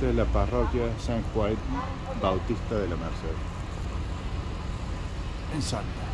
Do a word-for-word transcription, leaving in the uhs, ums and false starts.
Esta es la parroquia San Juan Bautista de la Merced, en Salta.